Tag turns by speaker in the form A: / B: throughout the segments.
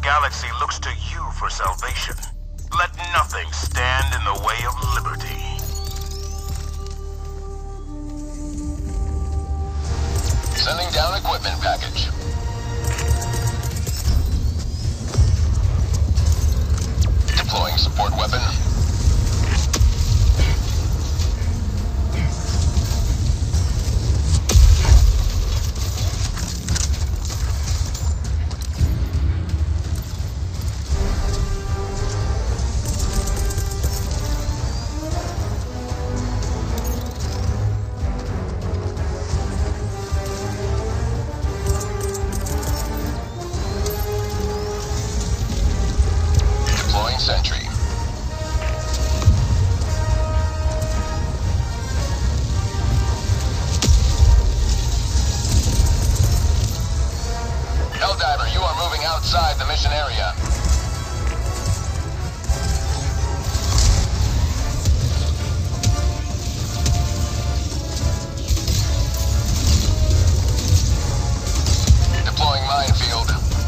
A: galaxy looks to you for salvation. Let nothing stand in the way of liberty.
B: Sending down equipment package. Deploying support weapon. Sentry. Helldiver, you are moving outside the mission area. Deploying minefield.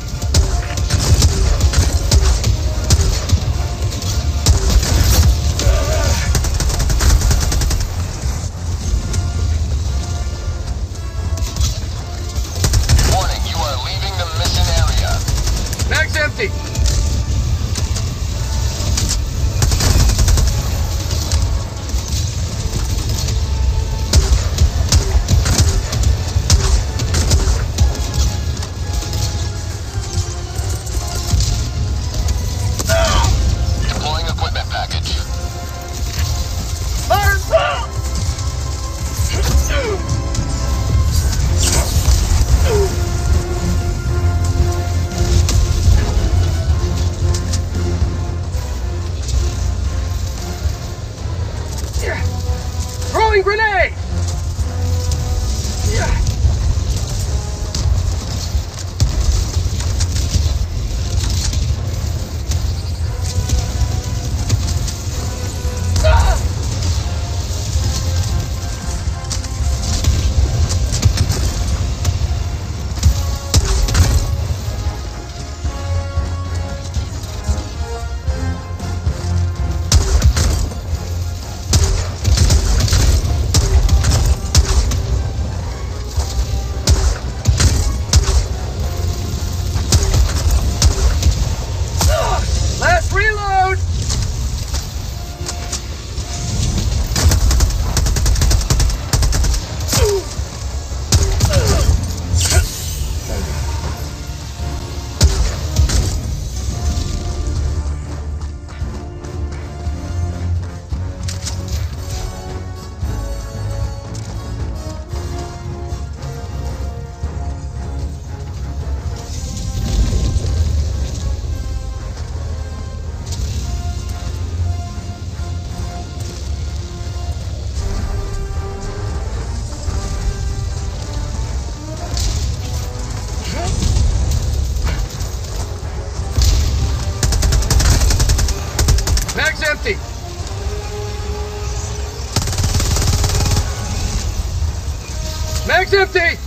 C: Mag's empty!
B: Deploying equipment package.
C: Throwing grenade! Last reload! Mag's empty! Mag's empty!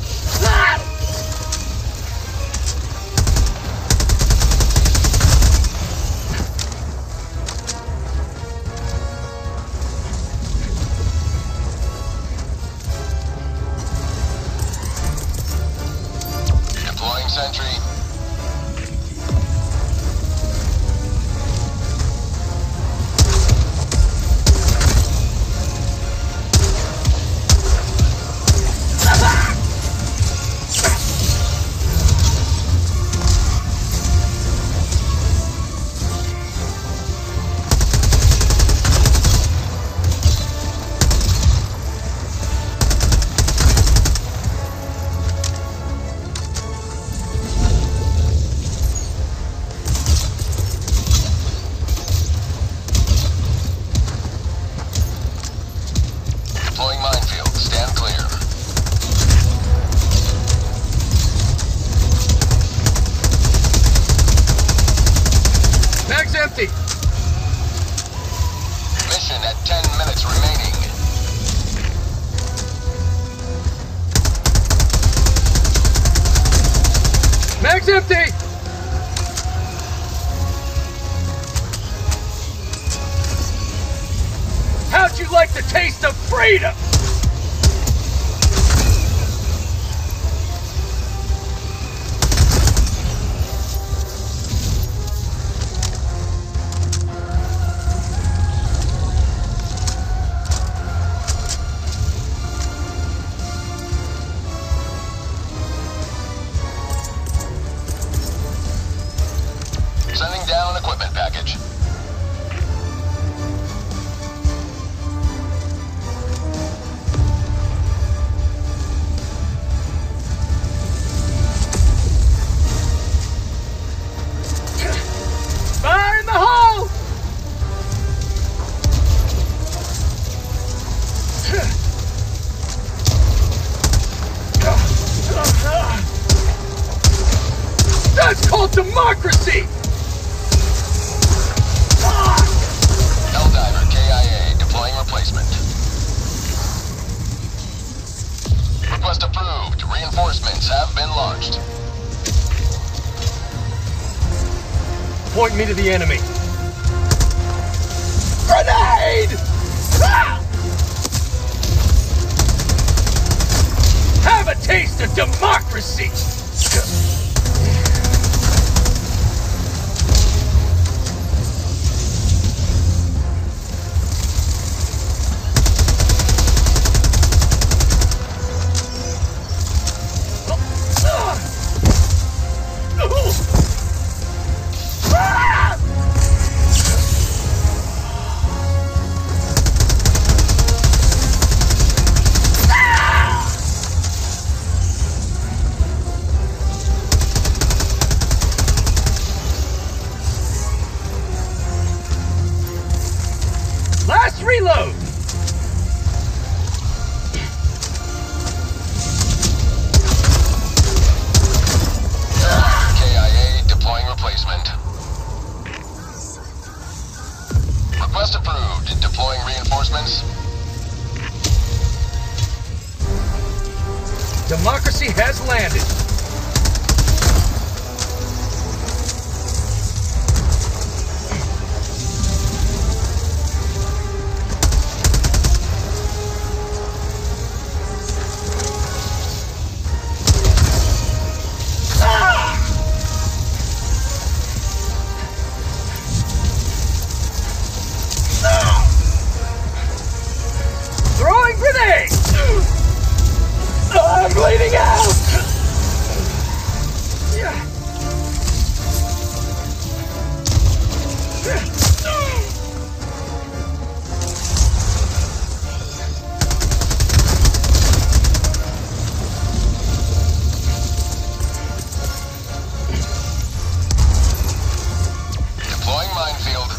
B: Deploying sentry. Deploying minefield. Stand clear.
C: Mag's empty!
B: Mission at 10 minutes remaining.
C: Mag's empty! you'd like the taste of freedom!
B: Sending down equipment package.
C: Fire in the hole! That's called democracy!
B: Helldiver KIA deploying replacement. Request approved. Reinforcements have been launched.
C: Point me to the enemy. Grenade! Ah! Have a taste of democracy! Last reload!
B: KIA deploying replacement. Request approved. Deploying reinforcements.
C: Democracy has landed. Throwing grenade! I'm bleeding out!
B: Deploying minefield.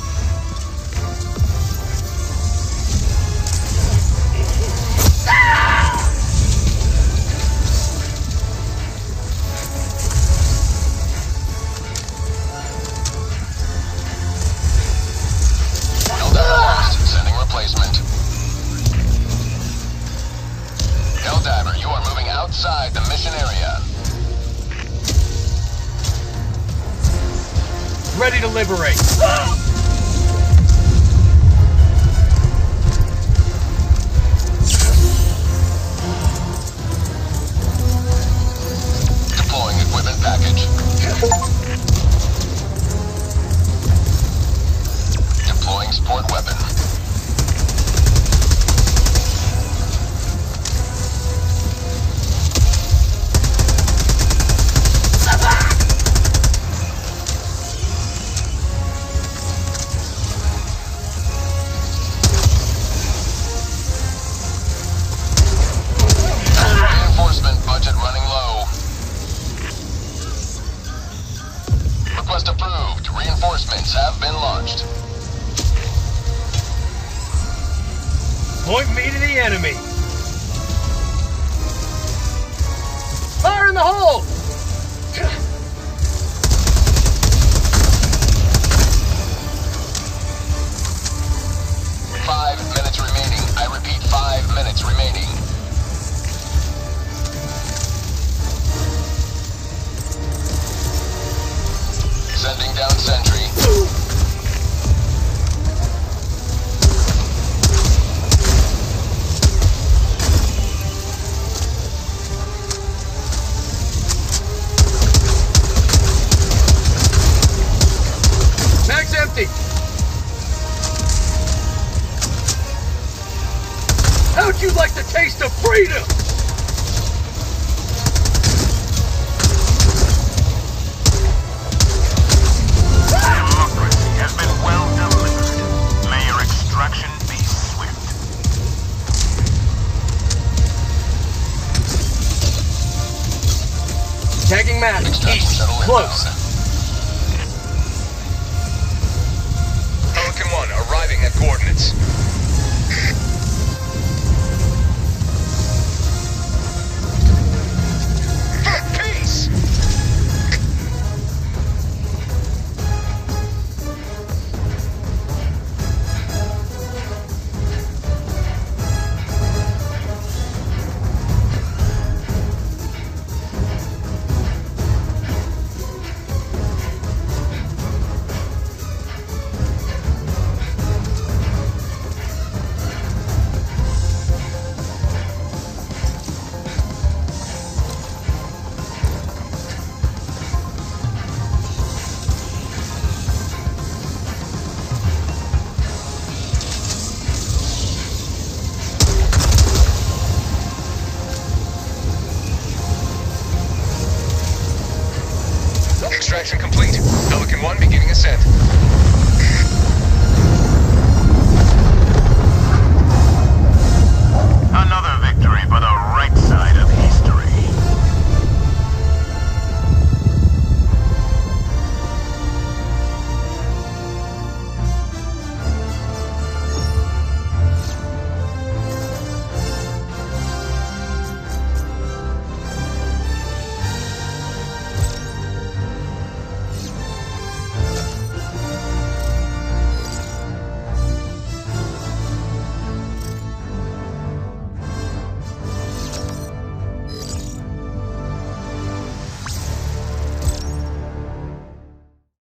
B: Sending replacement. Helldiver, you are moving outside the mission area.
C: Ready to liberate.
B: Deploying equipment package. Deploying support weapon. Reinforcement budget running low. Request approved. Reinforcements have been launched.
C: Point me to the enemy. Fire in the hole!
B: 5 minutes remaining. I repeat, 5 minutes remaining. Sending down sentry.
C: How'd you like the taste of freedom?
A: Democracy has been well delivered. May your extraction be swift.
C: Tagging map.
B: Extraction
C: East.
B: shuttle
C: Close.
B: Pelican 1 arriving at coordinates. For peace! Extraction complete. Pelican 1 beginning ascent.